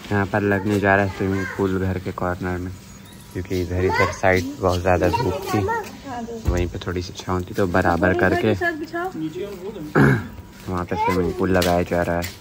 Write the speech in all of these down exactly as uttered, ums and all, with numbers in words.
यहाँ पर लगने जा रहा है स्विमिंग पूल घर के कॉर्नर में, क्योंकि इधर इधर साइड बहुत ज़्यादा धूप थी, वहीं पे थोड़ी सी छाँव थी, तो बराबर करके वहाँ पे स्विमिंग पूल लगाया जा रहा है।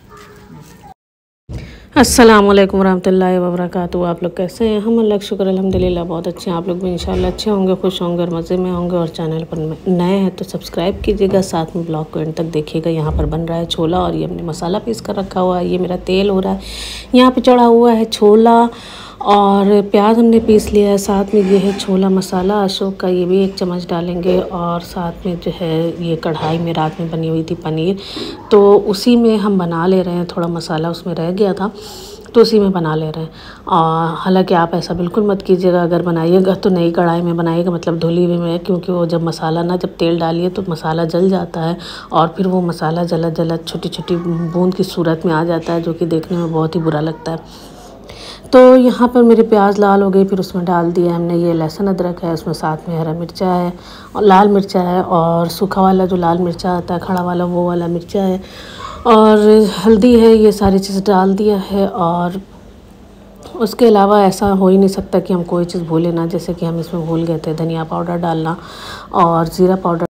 अस्सलाम वालेकुम रहमतुल्लाहि व बरकातुहू। आप लोग कैसे हैं? हम अल्लाह का शुक्र अल्हम्दुलिल्लाह बहुत अच्छे हैं। आप लोग भी इंशाल्लाह अच्छे होंगे, खुश होंगे और मज़े में होंगे। और चैनल पर नए हैं तो सब्सक्राइब कीजिएगा, साथ में ब्लॉग को एंड तक देखिएगा। यहाँ पर बन रहा है छोला और ये हमने मसाला पीस कर रखा हुआ है। ये मेरा तेल हो रहा है, यहाँ पर चढ़ा हुआ है छोला और प्याज हमने पीस लिया है। साथ में ये है छोला मसाला अशोक का, ये भी एक चम्मच डालेंगे। और साथ में जो है ये कढ़ाई में रात में बनी हुई थी पनीर, तो उसी में हम बना ले रहे हैं। थोड़ा मसाला उसमें रह गया था तो उसी में बना ले रहे हैं। और हालांकि आप ऐसा बिल्कुल मत कीजिएगा, अगर बनाइएगा तो नई कढ़ाई में बनाइएगा, मतलब धुली हुई में, क्योंकि वो जब मसाला ना जब तेल डालिए तो मसाला जल जाता है और फिर वो मसाला जला जला छोटी छोटी बूंद की सूरत में आ जाता है, जो कि देखने में बहुत ही बुरा लगता है। तो यहाँ पर मेरे प्याज लाल हो गई, फिर उसमें डाल दिया हमने ये लहसुन अदरक है, उसमें साथ में हरा मिर्चा है और लाल मिर्चा है, और सूखा वाला जो लाल मिर्चा आता है खड़ा वाला वो वाला मिर्चा है, और हल्दी है। ये सारी चीज़ डाल दिया है। और उसके अलावा ऐसा हो ही नहीं सकता कि हम कोई चीज़ भूलें ना, जैसे कि हम इसमें भूल गए थे धनिया पाउडर डालना और ज़ीरा पाउडर।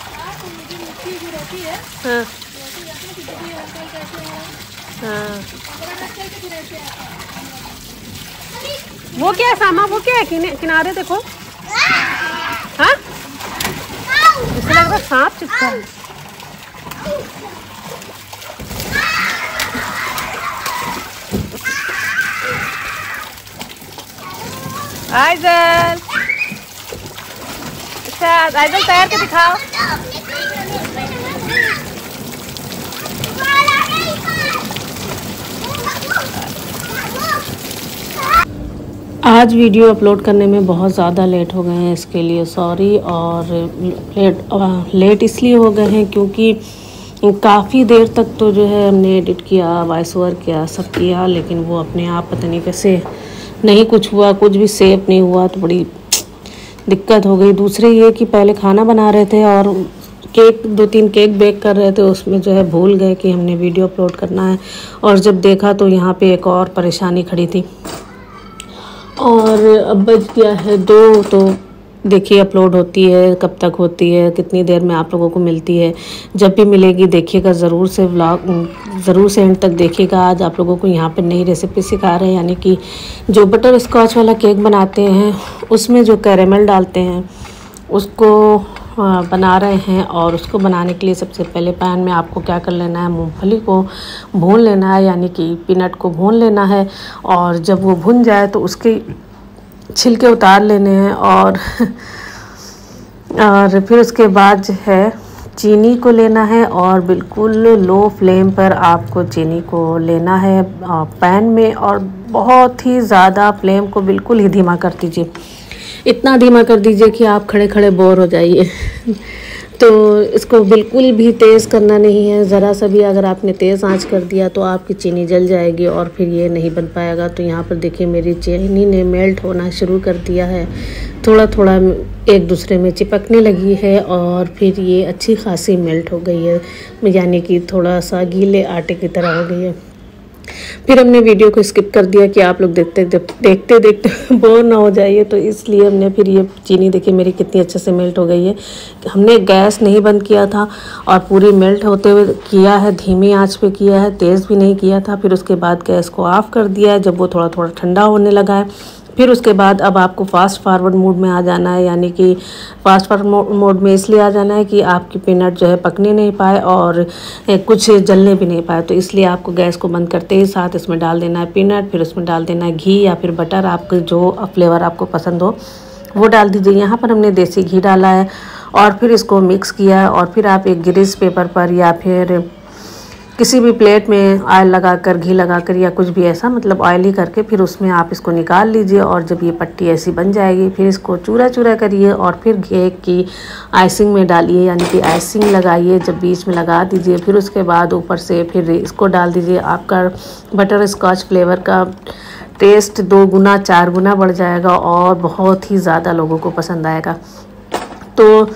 हाँ हाँ, वो क्या है सामा, वो क्या है किने, किनारे देखो। हाँ इसमें लग रहा है सांप चिपका है। आइजल, अच्छा आइजल तैयार के दिखाओ। आज वीडियो अपलोड करने में बहुत ज़्यादा लेट हो गए हैं, इसके लिए सॉरी। और लेट लेट इसलिए हो गए हैं क्योंकि काफ़ी देर तक तो जो है हमने एडिट किया, वॉइस ओवर किया, सब किया, लेकिन वो अपने आप पता नहीं कैसे नहीं कुछ हुआ, कुछ भी सेव नहीं हुआ, तो बड़ी दिक्कत हो गई। दूसरे ये कि पहले खाना बना रहे थे और केक दो तीन केक बेक कर रहे थे, उसमें जो है भूल गए कि हमने वीडियो अपलोड करना है। और जब देखा तो यहाँ पे एक और परेशानी खड़ी थी। और अब बज गया है दो, तो देखिए अपलोड होती है कब तक होती है, कितनी देर में आप लोगों को मिलती है। जब भी मिलेगी देखिएगा ज़रूर से, व्लॉग ज़रूर से एंड तक देखिएगा। आज आप लोगों को यहाँ पे नई रेसिपी सिखा रहे हैं, यानी कि जो बटर स्कॉच वाला केक बनाते हैं उसमें जो कैरेमल डालते हैं उसको बना रहे हैं। और उसको बनाने के लिए सबसे पहले पैन में आपको क्या कर लेना है, मूंगफली को भून लेना है, यानी कि पीनट को भून लेना है। और जब वो भुन जाए तो उसके छिलके उतार लेने हैं। और और फिर उसके बाद जो है चीनी को लेना है और बिल्कुल लो फ्लेम पर आपको चीनी को लेना है पैन में, और बहुत ही ज़्यादा फ्लेम को बिल्कुल ही धीमा कर दीजिए। इतना धीमा कर दीजिए कि आप खड़े खड़े बोर हो जाइए। तो इसको बिल्कुल भी तेज़ करना नहीं है, ज़रा सा भी अगर आपने तेज़ आंच कर दिया तो आपकी चीनी जल जाएगी और फिर ये नहीं बन पाएगा। तो यहाँ पर देखिए मेरी चीनी ने मेल्ट होना शुरू कर दिया है, थोड़ा थोड़ा एक दूसरे में चिपकने लगी है और फिर ये अच्छी खासी मेल्ट हो गई है, यानी कि थोड़ा सा गीले आटे की तरह हो गई है। फिर हमने वीडियो को स्किप कर दिया कि आप लोग देखते देखते देखते बोर ना हो जाइए, तो इसलिए हमने फिर ये चीनी देखिए मेरी कितनी अच्छे से मेल्ट हो गई है। हमने गैस नहीं बंद किया था और पूरी मेल्ट होते हुए किया है, धीमी आंच पे किया है, तेज़ भी नहीं किया था। फिर उसके बाद गैस को ऑफ़ कर दिया है जब वो थोड़ा थोड़ा ठंडा होने लगा है। फिर उसके बाद अब आपको फास्ट फॉरवर्ड मोड में आ जाना है, यानी कि फास्ट फॉरवर्ड मोड में इसलिए आ जाना है कि आपकी पीनट जो है पकने नहीं पाए और कुछ जलने भी नहीं पाए। तो इसलिए आपको गैस को बंद करते ही साथ इसमें डाल देना है पीनट, फिर उसमें डाल देना है घी या फिर बटर, आपको जो फ्लेवर आपको पसंद हो वो डाल दीजिए। यहाँ पर हमने देसी घी डाला है और फिर इसको मिक्स किया है। और फिर आप एक ग्रीस पेपर पर या फिर किसी भी प्लेट में ऑयल लगाकर, घी लगाकर या कुछ भी ऐसा मतलब ऑयली करके फिर उसमें आप इसको निकाल लीजिए। और जब ये पट्टी ऐसी बन जाएगी फिर इसको चूरा चूरा करिए और फिर केक की आइसिंग में डालिए, यानी कि आइसिंग लगाइए, जब बीच में लगा दीजिए। फिर उसके बाद ऊपर से फिर इसको डाल दीजिए। आपका बटर स्कॉच फ्लेवर का टेस्ट दो गुना चार गुना बढ़ जाएगा और बहुत ही ज़्यादा लोगों को पसंद आएगा। तो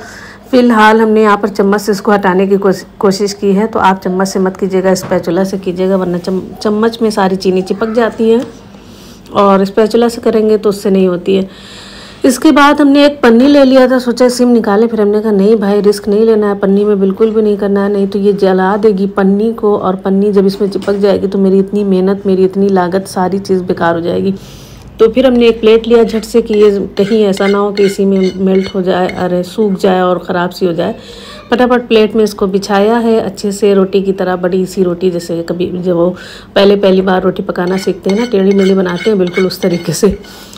फ़िलहाल हमने यहाँ पर चम्मच से इसको हटाने की कोशिश की है, तो आप चम्मच से मत कीजिएगा, स्पैचुला से कीजिएगा, वरना चम, चम्मच में सारी चीनी चिपक जाती है और स्पैचुला से करेंगे तो उससे नहीं होती है। इसके बाद हमने एक पन्नी ले लिया था, सोचा सिम निकालें, फिर हमने कहा नहीं भाई रिस्क नहीं लेना है, पन्नी में बिल्कुल भी नहीं करना है, नहीं तो ये जला देगी पन्नी को, और पन्नी जब इसमें चिपक जाएगी तो मेरी इतनी मेहनत, मेरी इतनी लागत, सारी चीज़ बेकार हो जाएगी। तो फिर हमने एक प्लेट लिया झट से कि ये कहीं ऐसा ना हो कि इसी में मेल्ट हो जाए, अरे सूख जाए और ख़राब सी हो जाए। फटाफट प्लेट में इसको बिछाया है अच्छे से, रोटी की तरह, बड़ी सी रोटी जैसे कभी जब वो पहले पहली बार रोटी पकाना सीखते हैं ना, टेढ़ी मेढ़ी बनाते हैं, बिल्कुल उस तरीके से।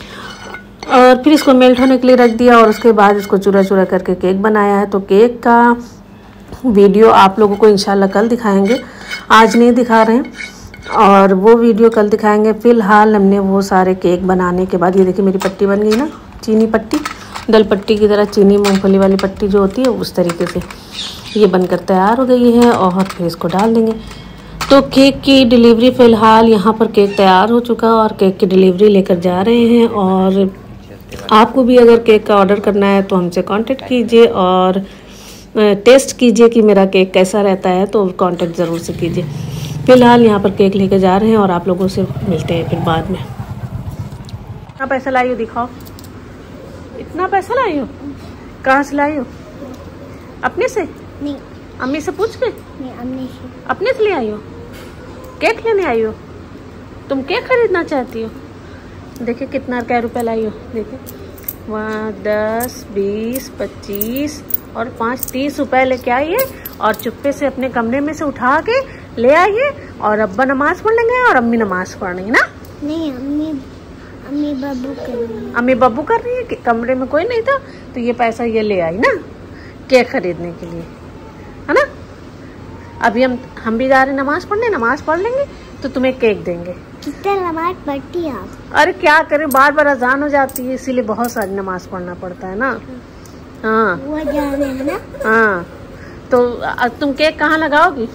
और फिर इसको मेल्ट होने के लिए रख दिया और उसके बाद इसको चूरा चूरा करके केक बनाया है। तो केक का वीडियो आप लोगों को इंशाल्लाह कल दिखाएंगे, आज नहीं दिखा रहे हैं, और वो वीडियो कल दिखाएंगे। फ़िलहाल हमने वो सारे केक बनाने के बाद, ये देखिए मेरी पट्टी बन गई ना, चीनी पट्टी, दल पट्टी की तरह, चीनी मूंगफली वाली पट्टी जो होती है उस तरीके से ये बनकर तैयार हो गई है। और फिर इसको डाल देंगे। तो केक की डिलीवरी फ़िलहाल यहाँ पर केक तैयार हो चुका और केक की डिलीवरी लेकर जा रहे हैं। और आपको भी अगर केक का ऑर्डर करना है तो हमसे कांटेक्ट कीजिए और टेस्ट कीजिए कि मेरा केक कैसा रहता है, तो कांटेक्ट ज़रूर से कीजिए। फ़िलहाल यहाँ पर केक लेकर जा रहे हैं और आप लोगों से मिलते हैं फिर बाद में। कितना पैसा लाई हो दिखाओ, इतना पैसा लाई हो, कहाँ से लाई हो? अपने से? नहीं। अम्मी से पूछ के? नहीं, अम्मी से। अपने से ले आई हो? केक लेने आई हो? तुम केक खरीदना चाहती हो? देखिए कितना क्या रुपया लाई हो, देखिए वहाँ दस, बीस, पच्चीस और पाँच, तीस रुपए लेके आइए और चुप्पे से अपने कमरे में से उठा के ले आइए। और अब्बा नमाज पढ़ने गए और अम्मी नमाज पढ़ रही है ना? नहीं, अम्मी अम्मी बब्बू कर रही है। अम्मी बब्बू कर रही है कि कमरे में कोई नहीं था, तो ये पैसा ये ले आई ना केक खरीदने के लिए, है ना? अभी हम हम भी जा रहे हैं नमाज पढ़ने, नमाज पढ़ लेंगे तो तुम्हें केक देंगे। कितना नमाज पढ़ती आप? अरे क्या करें, बार बार अजान हो जाती है, इसीलिए बहुत सारी नमाज पढ़ना पड़ता है ना। हाँ वो जाने है ना। हाँ, तो तुम केक कहाँ लगाओगी?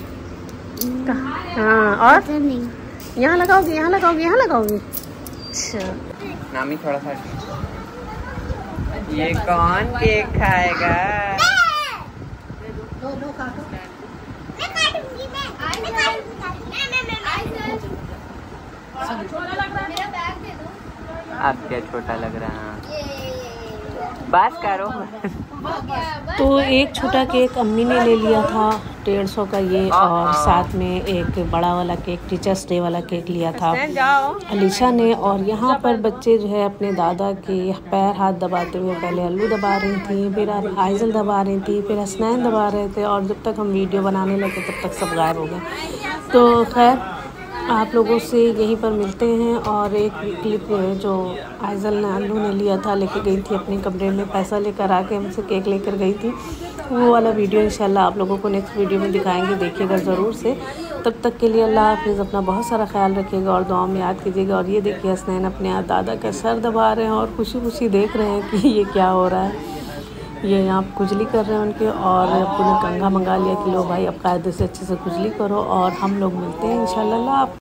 हाँ, और नहीं, यहाँ लगाओगी, यहाँ लगाओगी, यहाँ लगाओगी। अच्छा नामी थोड़ा सा, ये कौन केक खाएगा? आप क्या छोटा लग रहा है, बात करो। तो एक छोटा केक अम्मी ने ले लिया था डेढ़ सौ का ये, और साथ में एक बड़ा वाला केक, टीचर्स डे वाला केक लिया था अलीशा ने। और यहाँ पर बच्चे जो है अपने दादा के पैर हाथ दबाते हुए, पहले अल्लू दबा रही थी, फिर आइजल दबा रही थी, फिर हसनैन दबा रहे थे, और जब तक हम वीडियो बनाने लगे तब तक सब गायब हो गए। तो खैर आप लोगों से यहीं पर मिलते हैं। और एक क्लिप जो आइजल ने अल्लू ने लिया था, लेके गई थी अपने कमरे में, पैसा लेकर आके हमसे केक लेकर गई थी, वो वाला वीडियो इंशाल्लाह आप लोगों को नेक्स्ट वीडियो में दिखाएंगे, देखिएगा ज़रूर से। तब तक के लिए अल्लाह हाफिज़, अपना बहुत सारा ख्याल रखिएगा और दुआ में याद कीजिएगा। और ये देखिए हसनैन अपने दादा का सर दबा रहे हैं और खुशी खुशी देख रहे हैं कि ये क्या हो रहा है। ये यहाँ खुजली कर रहे हैं उनके, और पूरा कंघा मंगा लिया कि लो भाई अब कायदे से अच्छे से खुजली करो। और हम लोग मिलते हैं इंशाल्लाह।